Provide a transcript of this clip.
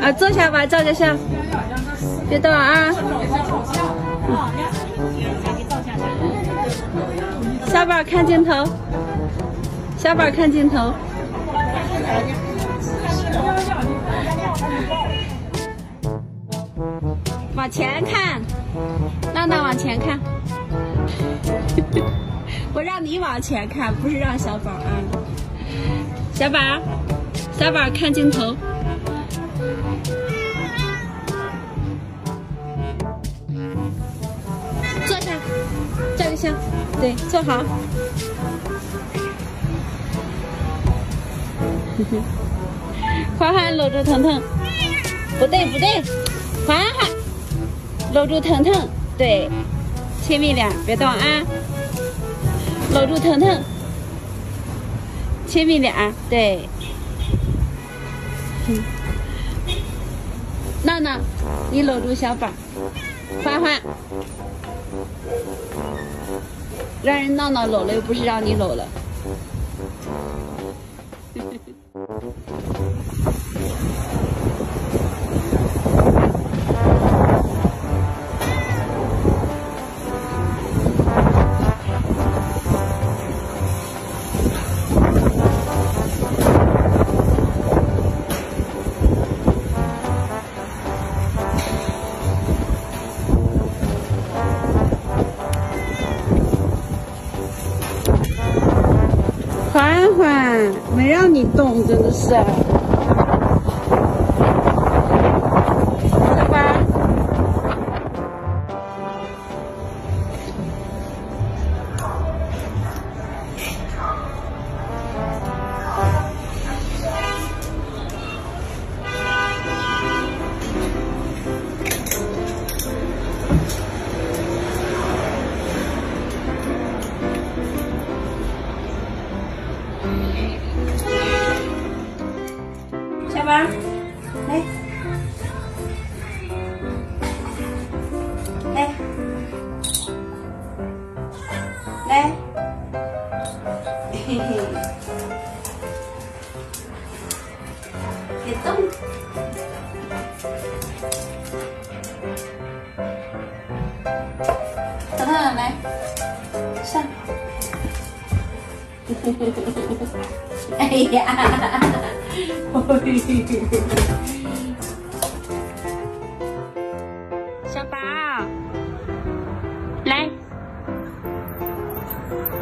啊，坐下吧，照个相，别动啊。小宝看镜头，小宝看镜头。往前看，闹闹往前看。我让你往前看，不是让小宝啊。小宝，小宝看镜头。坐下，照个相，对，坐好。欢欢搂住腾腾，不对不对，欢欢搂住腾腾，对，亲密点，别动啊。搂住腾腾，亲密点，对。闹闹，你搂住小宝。欢欢，让人闹闹搂了，又不是让你搂了。欢欢，没让你动，真的是。小宝，小宝，来，来，来，嘿嘿，别动。腾腾，来，上。哎呀！小宝，来。